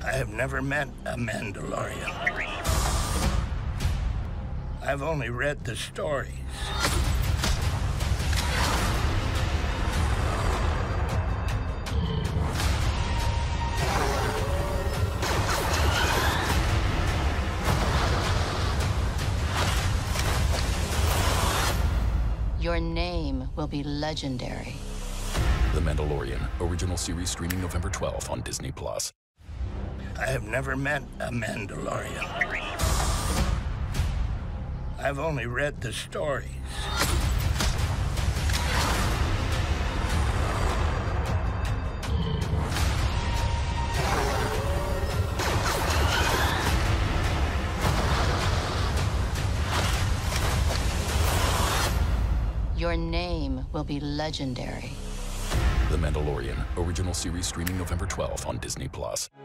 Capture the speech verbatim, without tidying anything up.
I have never met a Mandalorian. I've only read the stories. Your name will be legendary. The Mandalorian, original series streaming November twelfth on Disney Plus. I have never met a Mandalorian. I've only read the stories. Your name will be legendary. The Mandalorian, original series streaming November twelfth on Disney Plus.